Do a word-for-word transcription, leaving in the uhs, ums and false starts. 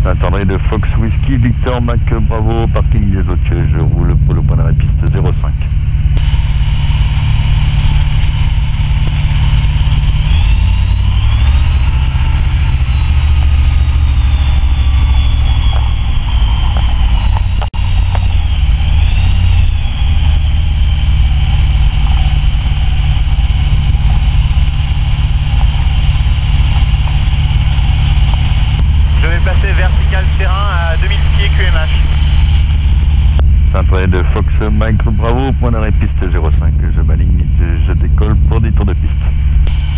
Saint-André de Fox Whisky, Victor Mac Bravo, parking des Autieux, je roule pour le point d'arrêt piste zéro cinq. Je vais passer vertical terrain à deux mille pieds Q M H. Saint-André de Fox Mike Bravo, point d'arrêt piste zéro cinq, je m'aligne, je décolle pour des tours de piste.